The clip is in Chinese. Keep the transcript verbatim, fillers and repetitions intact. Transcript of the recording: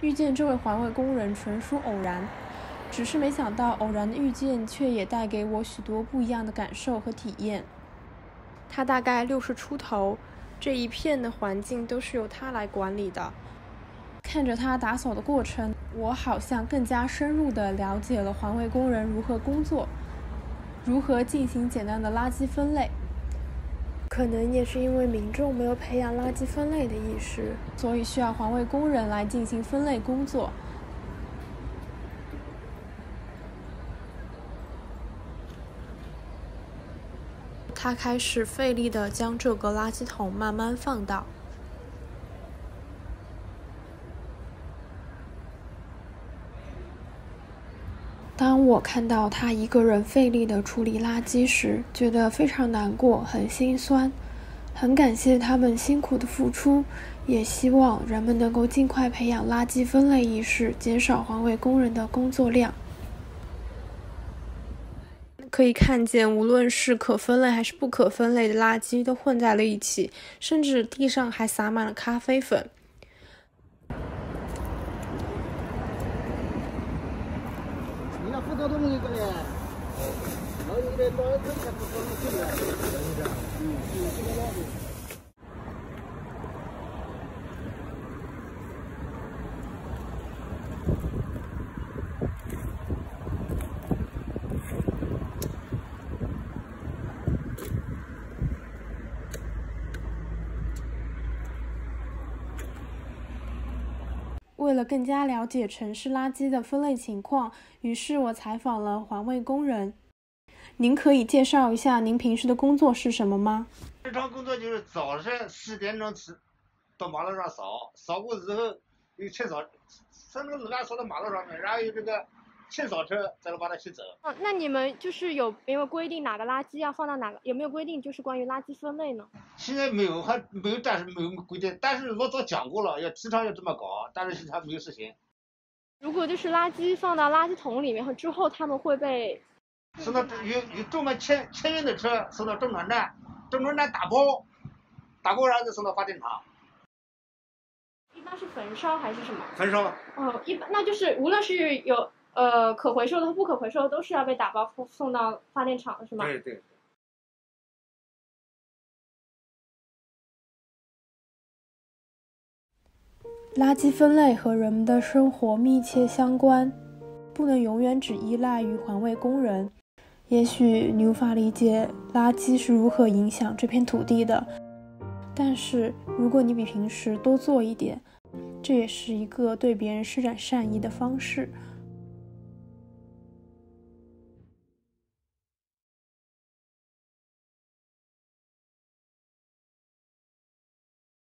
遇见这位环卫工人纯属偶然，只是没想到偶然的遇见却也带给我许多不一样的感受和体验。他大概六十出头，这一片的环境都是由他来管理的。看着他打扫的过程，我好像更加深入地了解了环卫工人如何工作，如何进行简单的垃圾分类。可能也是因为民众没有培养垃圾分类的意识，所以需要环卫工人来进行分类工作。他开始费力地将这个垃圾桶慢慢放倒。当我看到他一个人费力地处理垃圾时，觉得非常难过，很心酸，很感谢他们辛苦的付出，也希望人们能够尽快培养垃圾分类意识，减少环卫工人的工作量。可以看见，无论是可分类还是不可分类的垃圾都混在了一起，甚至地上还撒满了咖啡粉。为了更加了解城市垃圾的分类情况，于是我采访了环卫工人。您可以介绍一下您平时的工作是什么吗？ 日常工作就是早上十点钟起到马路上扫，扫过之后有清扫，从那个路边扫到马路上面，然后有这个清扫车再来把它取走。 哦，那你们就是有没有规定哪个垃圾要放到哪个？有没有规定就是关于垃圾分类呢？ 现在没有，还没有，暂时没有规定。但是老早讲过了，要提倡要这么搞，但是现在没有实行。 如果就是垃圾放到垃圾桶里面和之后，他们会被送到有有专门清清运的车送到中转站，中转站打包，打包然后再送到发电厂。 一般是焚烧还是什么？ 焚烧。 哦，一般那就是无论是有呃可回收的和不可回收的，都是要被打包送到发电厂的是吗？ 对对。 垃圾分类和人们的生活密切相关，不能永远只依赖于环卫工人。也许你无法理解垃圾是如何影响这片土地的，但是如果你比平时多做一点，这也是一个对别人施展善意的方式。